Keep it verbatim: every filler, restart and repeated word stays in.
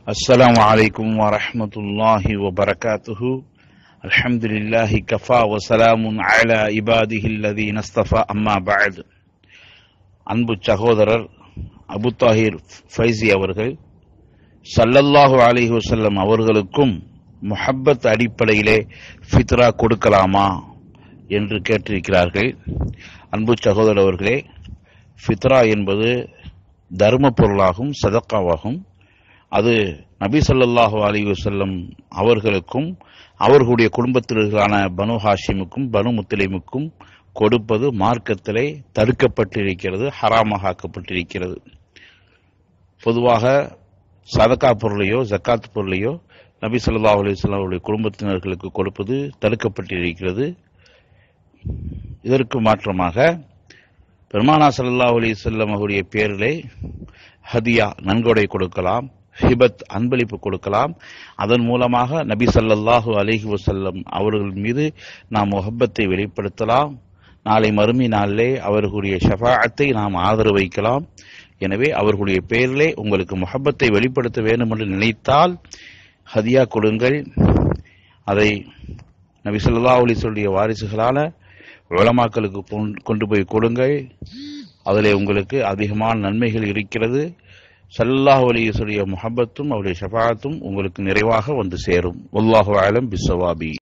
السلام عليكم ورحمة الله وبركاته الحمد لله كفى وسلام على عباده الذين اصطفى أما بعد அன்பு சகோதரர் அபு தாஹிர் ஃபைசி அவர்கள் ஸல்லல்லாஹு அலைஹி வஸல்லம் அவர்களுக்கும் முஹப்பத் அடிப்படையிலே ஃபித்ரா கொடுக்கலாமா என்று கேட்டிருக்கிறார்கள். அன்பு சகோதரர் அவர்களே, ஃபித்ரா என்பது தர்ம பொருளாகும், சதக்காவாகும். அது நபி ஸல்லல்லாஹு அலைஹி வஸல்லம் அவர்களுக்கும் அவர்களுடைய குடும்பத்தினர்களான பனு ஹாஷிமுக்கும் பனு முத்தலிமுக்கும் கொடுப்பது மார்க்கத்திலே தடுக்கப்பட்டிருக்கிறது, ஹராமாக ஆக்கப்பட்டிருக்கிறது. பொதுவாக சதக்கா பொருளையோ ஜக்காத் பொருளையோ நபி ஸல்லல்லாஹு அலைஹி வஸல்லம் அவருடைய குடும்பத்தினர்களுக்கு கொடுப்பது தடுக்கப்பட்டிருக்கிறது. இதற்கு மாற்றமாக பெருமானா ஸல்லல்லாஹு அலைஹி வஸல்லம் அவருடைய பேரிலே ஹதியா நன்கொடை கொடுக்கலாம், ஹிபத் அன்பளிப்பு கொடுக்கலாம். அதன் மூலமாக நபி ஸல்லல்லாஹு அலைஹி வஸல்லம் அவர்கள் மீது நாம் முஹப்பத்தை வெளிப்படுத்தலாம். நாளை மறுமை நாளிலே அவர்களுடைய ஷஃபாஅத்தை நாம் ஆதரவு வைக்கலாம். எனவே அவர்களுடைய பெயரிலே உங்களுக்கு முஹப்பத்தை வெளிப்படுத்த வேண்டும் என்று நினைத்தால் ஹதியா கொடுங்கள். அதை நபி ஸல்லல்லாஹு அலைஹி வஸல்லம் வாரிசுகளான உலமாக்களுக்கு கொண்டு போய் கொடுங்கள். அதிலே உங்களுக்கு அதிகமான நன்மைகள் இருக்கிறது. ஸல்லல்லாஹு அலைஹி வஸல்லம் முஹப்பத்தும் அவருடைய ஷஃபாஅத்தும் உங்களுக்கு நிறைவாக வந்து சேரும். வல்லாஹு அலம் பிஸ்ஸவாபி.